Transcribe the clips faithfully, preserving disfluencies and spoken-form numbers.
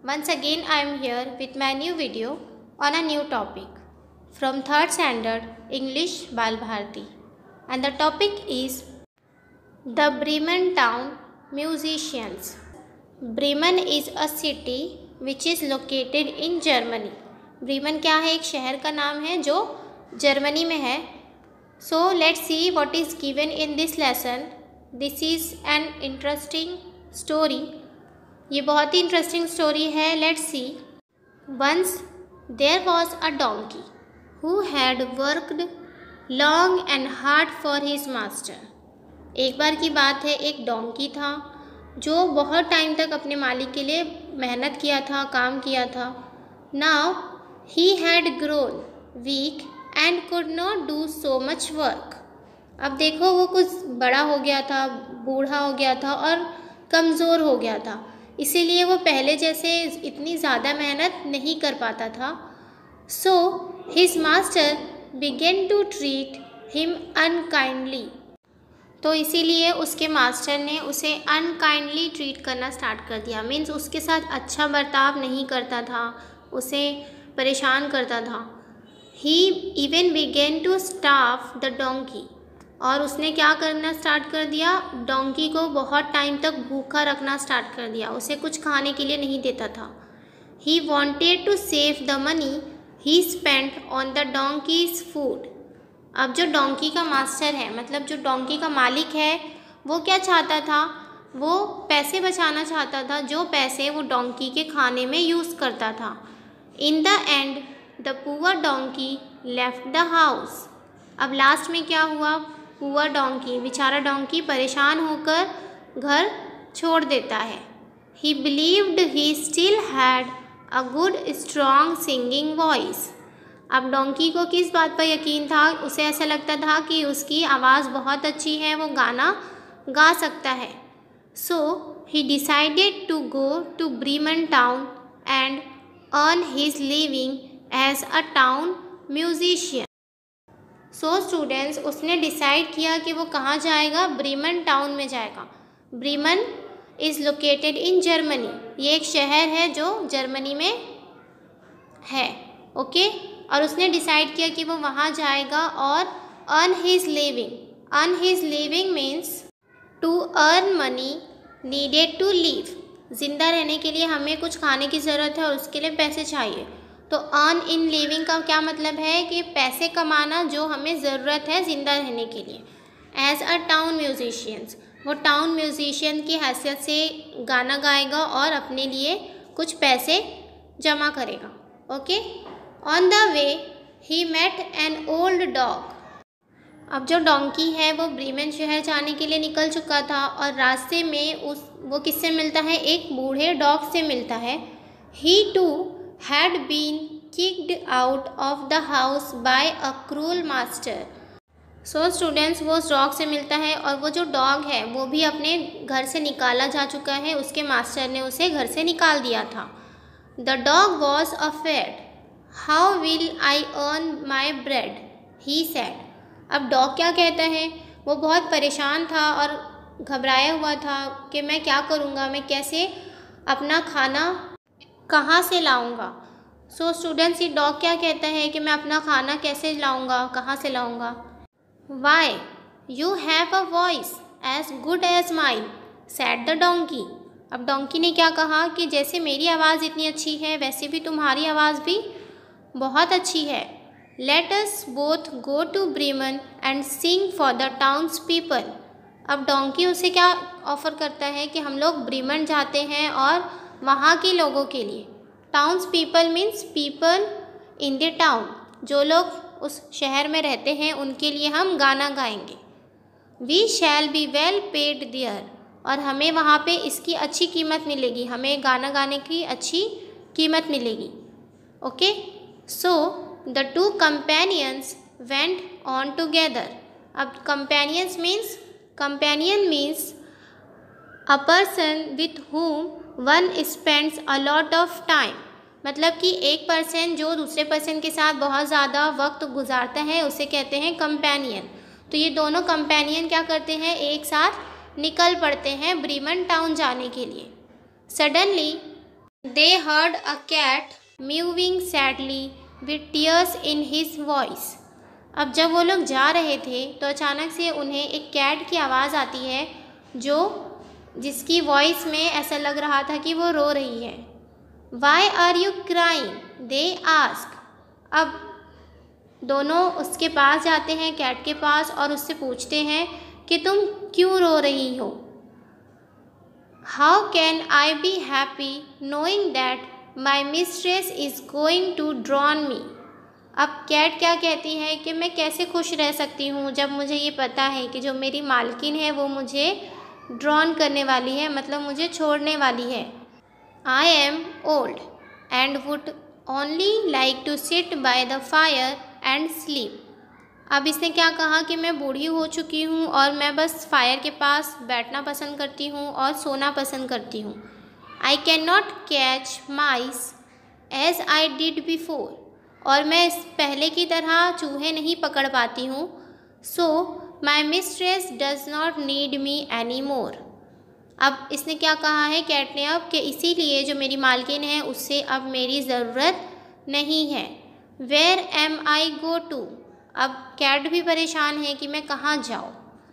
Once again I am here with my new video on a new topic from third standard English Bal Bharti, and the topic is the Bremen town musicians. Bremen is a city which is located in Germany. Bremen क्या है? एक शहर का नाम है जो Germany में है. So let's see what is given in this lesson. This is an interesting story. ये बहुत ही इंटरेस्टिंग स्टोरी है. Let's see. Once there was a donkey who had worked long and hard for his master. एक बार की बात है, एक डोंकी था जो बहुत टाइम तक अपने मालिक के लिए मेहनत किया था, काम किया था. Now he had grown weak and could not do so much work. अब देखो वो कुछ बड़ा हो गया था, बूढ़ा हो गया था और कमज़ोर हो गया था, इसीलिए वो पहले जैसे इतनी ज़्यादा मेहनत नहीं कर पाता था. So his master began to treat him unkindly. तो इसीलिए उसके मास्टर ने उसे अनकाइंडली ट्रीट करना स्टार्ट कर दिया. मीन्स उसके साथ अच्छा बर्ताव नहीं करता था, उसे परेशान करता था. He even began to starve the donkey. और उसने क्या करना स्टार्ट कर दिया? डोंकी को बहुत टाइम तक भूखा रखना स्टार्ट कर दिया, उसे कुछ खाने के लिए नहीं देता था. He wanted to save the money he spent on the donkey's food. अब जो डोंकी का मास्टर है, मतलब जो डोंकी का मालिक है, वो क्या चाहता था? वो पैसे बचाना चाहता था, जो पैसे वो डोंकी के खाने में यूज़ करता था. In the end the poor donkey left the house. अब लास्ट में क्या हुआ? पुअर डोंकी, बेचारा डोंकी परेशान होकर घर छोड़ देता है. He believed he still had a good strong singing voice. अब डोंकी को किस बात पर यकीन था? उसे ऐसा लगता था कि उसकी आवाज़ बहुत अच्छी है, वो गाना गा सकता है. So he decided to go to Bremen town and earn his living as a town musician. So students, उसने डिसाइड किया कि वो कहाँ जाएगा? ब्रीमन टाउन में जाएगा. Bremen is located in Germany. ये एक शहर है जो जर्मनी में है. Okay okay? और उसने डिसाइड किया कि वो वहाँ जाएगा और earn his living. Earn his living means to earn money needed to live. ज़िंदा रहने के लिए हमें कुछ खाने की ज़रूरत है और उसके लिए पैसे चाहिए. तो अर्न इन लिविंग का क्या मतलब है? कि पैसे कमाना जो हमें ज़रूरत है ज़िंदा रहने के लिए. एज अ टाउन म्यूजिशियंस, वो टाउन म्यूजिशियन की हैसियत से गाना गाएगा और अपने लिए कुछ पैसे जमा करेगा. Okay. On the way he met an old dog. अब जो डोंकी है वो ब्रीमेन शहर जाने के लिए निकल चुका था और रास्ते में उस वो किससे मिलता है? एक बूढ़े डॉग से मिलता है. He too had been kicked out of the house by a cruel master. So students, वो उस डॉग से मिलता है और वो जो डॉग है वो भी अपने घर से निकाला जा चुका है. उसके मास्टर ने उसे घर से निकाल दिया था. The dog was afraid. How will I earn my bread? He said. अब डॉग क्या कहता है? वो बहुत परेशान था और घबराया हुआ था कि मैं क्या करूँगा, मैं कैसे अपना खाना कहाँ से लाऊंगा. सो स्टूडेंट्स, ये डॉग क्या कहता है कि मैं अपना खाना कैसे लाऊंगा, कहाँ से लाऊंगा. Why you have a voice as good as mine said the donkey. अब डोंकी ने क्या कहा कि जैसे मेरी आवाज़ इतनी अच्छी है वैसे भी तुम्हारी आवाज़ भी बहुत अच्छी है. Let us both go to Bremen and sing for the towns people. अब डोंकी उसे क्या ऑफ़र करता है कि हम लोग ब्रीमन जाते हैं और वहाँ के लोगों के लिए, towns people means people in the town, जो लोग उस शहर में रहते हैं उनके लिए हम गाना गाएंगे. We shall be well paid there. और हमें वहाँ पे इसकी अच्छी कीमत मिलेगी, हमें गाना गाने की अच्छी कीमत मिलेगी. Okay. So the two companions went on together. अब companions means companion means a person with whom one spends a lot of time. मतलब कि एक पर्सन जो दूसरे पर्सन के साथ बहुत ज़्यादा वक्त गुजारता है उसे कहते हैं कंपेनियन. तो ये दोनों कंपेनियन क्या करते हैं? एक साथ निकल पड़ते हैं ब्रीमन टाउन जाने के लिए. Suddenly They heard a cat mewing sadly with tears in his voice. अब जब वो लोग जा रहे थे तो अचानक से उन्हें एक कैट की आवाज़ आती है जो जिसकी वॉइस में ऐसा लग रहा था कि वो रो रही है। Why are you crying? They ask. अब दोनों उसके पास जाते हैं, कैट के पास, और उससे पूछते हैं कि तुम क्यों रो रही हो। How can I be happy knowing that my mistress is going to drown me? अब कैट क्या कहती है कि मैं कैसे खुश रह सकती हूँ जब मुझे ये पता है कि जो मेरी मालकिन है वो मुझे ड्रॉन करने वाली है, मतलब मुझे छोड़ने वाली है। I am old and would only like to sit by the fire and sleep. अब इसने क्या कहा कि मैं बूढ़ी हो चुकी हूँ और मैं बस फायर के पास बैठना पसंद करती हूँ और सोना पसंद करती हूँ। I cannot catch mice as I did before. और मैं इस पहले की तरह चूहे नहीं पकड़ पाती हूँ। So my mistress does not need me anymore. अब इसने क्या कहा है कैट ने अब कि इसीलिए जो मेरी मालकिन है उससे अब मेरी ज़रूरत नहीं है। Where am I go to? अब कैट भी परेशान है कि मैं कहाँ जाऊँ।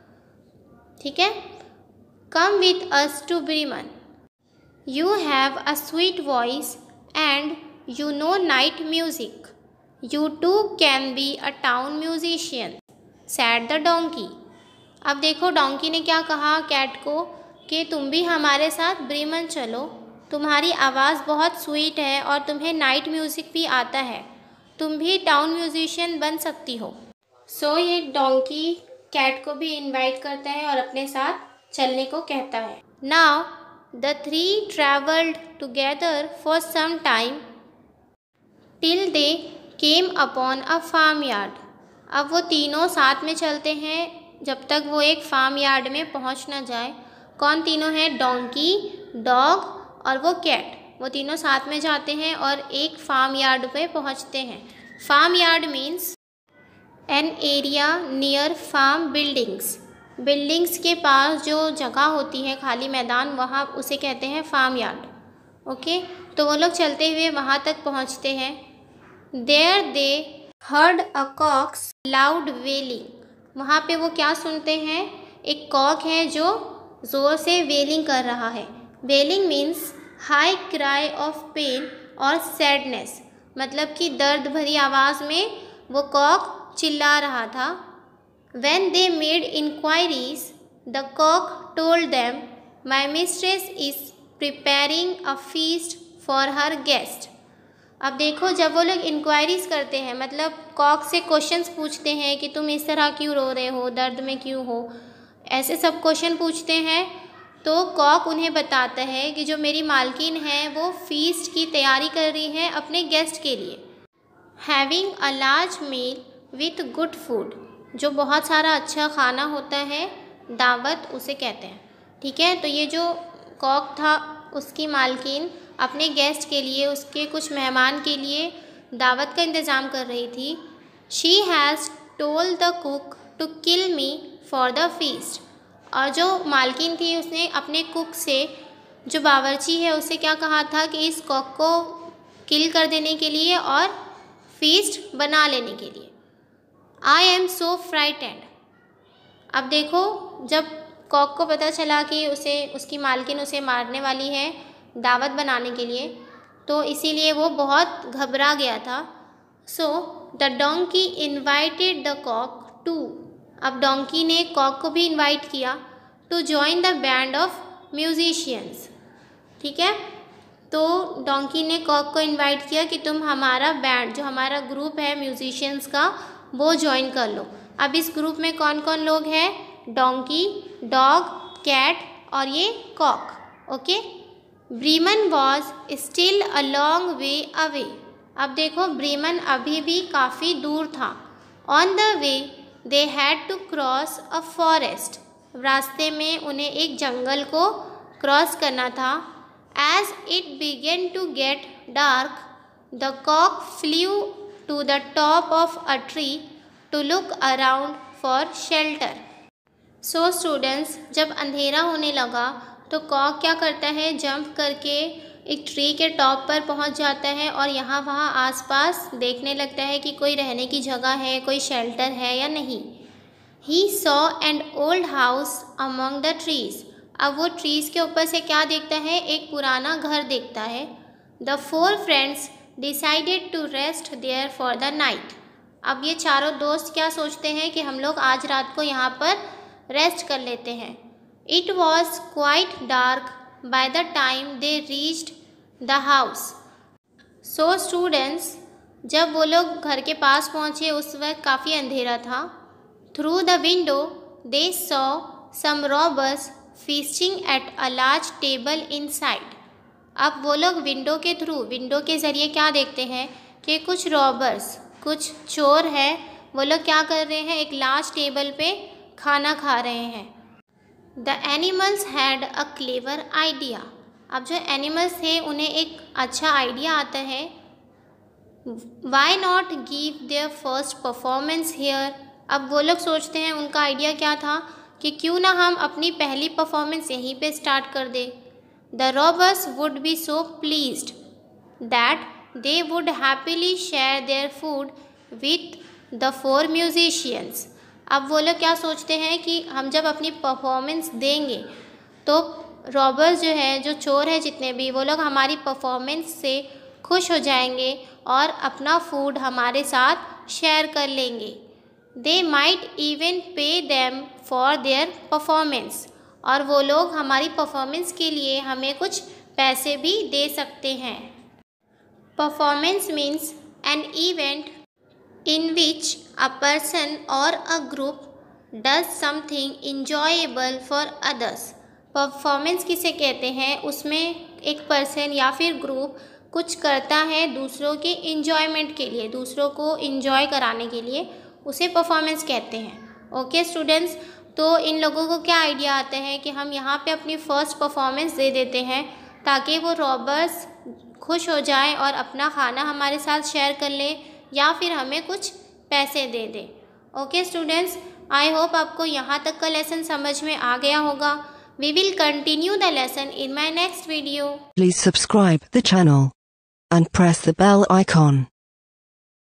ठीक है। Come with us to Bremen. You have a sweet voice and you know night music. You too can be a town musician, said the donkey. अब देखो डोंकी ने क्या कहा कैट को कि तुम भी हमारे साथ ब्रीमन चलो, तुम्हारी आवाज़ बहुत स्वीट है और तुम्हें नाइट म्यूज़िक भी आता है, तुम भी टाउन म्यूजिशियन बन सकती हो। सो so, ये डोंकी कैट को भी इनवाइट करता है और अपने साथ चलने को कहता है। Now the three travelled together for some time till they came upon a farm yard. अब वो तीनों साथ में चलते हैं जब तक वो एक फार्म यार्ड में पहुंच ना जाए। कौन तीनों हैं? डोंकी, डॉग और वो कैट। वो तीनों साथ में जाते हैं और एक फार्म यार्ड पे पहुंचते हैं। Farm yard means an area near farm buildings. Buildings के पास जो जगह होती है, खाली मैदान, वहाँ उसे कहते हैं फार्म यार्ड। ओके, तो वो लोग चलते हुए वहाँ तक पहुँचते हैं। There they heard a cock's loud wailing. वहाँ पे वो क्या सुनते हैं? एक कॉक है जो ज़ोर से वेलिंग कर रहा है। Wailing means high cry of pain और सैडनेस, मतलब कि दर्द भरी आवाज़ में वो कॉक चिल्ला रहा था। When they made inquiries, the cock told them, "My mistress is preparing a feast for her guest." अब देखो जब वो लोग इंक्वायरीज करते हैं, मतलब कॉक से क्वेश्चंस पूछते हैं कि तुम इस तरह क्यों रो रहे हो, दर्द में क्यों हो, ऐसे सब क्वेश्चन पूछते हैं, तो कॉक उन्हें बताता है कि जो मेरी मालकिन है वो फीस्ट की तैयारी कर रही है अपने गेस्ट के लिए। Having a large meal with good food, जो बहुत सारा अच्छा खाना होता है, दावत उसे कहते हैं। ठीक है, तो ये जो कॉक था उसकी मालकिन अपने गेस्ट के लिए, उसके कुछ मेहमान के लिए दावत का इंतज़ाम कर रही थी। She has told the cook to kill me for the feast. और जो मालकिन थी उसने अपने कुक से, जो बावर्ची है, उससे क्या कहा था कि इस कॉक को किल कर देने के लिए और फीस्ट बना लेने के लिए। I am so frightened. अब देखो जब कॉक को पता चला कि उसे उसकी मालकिन उसे मारने वाली है दावत बनाने के लिए, तो इसीलिए वो बहुत घबरा गया था। So the donkey invited the cock too. अब डोंकी ने कॉक को भी इनवाइट किया to join the band of musicians. ठीक है, तो डोंकी ने कॉक को इनवाइट किया कि तुम हमारा बैंड, जो हमारा ग्रुप है म्यूजिशियंस का, वो ज्वाइन कर लो। अब इस ग्रुप में कौन कौन लोग हैं? डोंकी, डॉग, कैट और ये cock. Okay, Bremen was still a long way away. अब देखो ब्रीमन अभी भी काफ़ी दूर था। On the way they had to cross a forest. रास्ते में उन्हें एक जंगल को क्रॉस करना था। As it began to get dark the cock flew to the top of a tree to look around for shelter. So students, जब अंधेरा होने लगा तो कॉक क्या करता है? जंप करके एक ट्री के टॉप पर पहुंच जाता है और यहाँ वहाँ आसपास देखने लगता है कि कोई रहने की जगह है, कोई शेल्टर है या नहीं। He saw an old house among the trees. अब वो ट्रीज के ऊपर से क्या देखता है, एक पुराना घर देखता है। The four friends decided to rest there for the night. अब ये चारों दोस्त क्या सोचते हैं कि हम लोग आज रात को यहाँ पर रेस्ट कर लेते हैं। It was quite dark by the time they reached the house. So students, जब वो लोग घर के पास पहुँचे उस वक्त काफ़ी अंधेरा था। Through the window they saw some robbers feasting at a large table inside. अब वो लोग विंडो के थ्रू विंडो के ज़रिए क्या देखते हैं कि कुछ रॉबर्स, कुछ चोर हैं, वो लोग क्या कर रहे हैं, एक लार्ज टेबल पे खाना खा रहे हैं। The animals had a clever idea. अब जो एनिमल्स थे उन्हें एक अच्छा आइडिया आता है। Why not give their first performance here? अब वो लोग सोचते हैं, उनका आइडिया क्या था कि क्यों ना हम अपनी पहली परफॉर्मेंस यहीं पे स्टार्ट कर दे। The robbers would be so pleased that they would happily share their food with the four musicians. अब वो लोग क्या सोचते हैं कि हम जब अपनी परफॉर्मेंस देंगे तो रॉबर्स जो है, जो चोर है जितने भी, वो लोग हमारी परफॉर्मेंस से खुश हो जाएंगे और अपना फूड हमारे साथ शेयर कर लेंगे। They might even pay them for their performance, और वो लोग हमारी परफॉर्मेंस के लिए हमें कुछ पैसे भी दे सकते हैं। Performance means an event in which a person or a group does something enjoyable for others. Performance किसे कहते हैं, उसमें एक पर्सन या फिर ग्रुप कुछ करता है दूसरों के इंजॉयमेंट के लिए, दूसरों को इंजॉय कराने के लिए, उसे परफॉर्मेंस कहते हैं। ओके स्टूडेंट्स, तो इन लोगों को क्या आइडिया आता है कि हम यहाँ पे अपनी फ़र्स्ट परफॉर्मेंस दे देते हैं ताकि वो रॉबर्स खुश हो जाएं और अपना खाना हमारे साथ शेयर कर लें या फिर हमें कुछ पैसे दे दे। ओके स्टूडेंट्स, आई होप आपको यहाँ तक का लेसन समझ में आ गया होगा। We will continue the lesson in my next video. Please subscribe the channel and press the bell icon.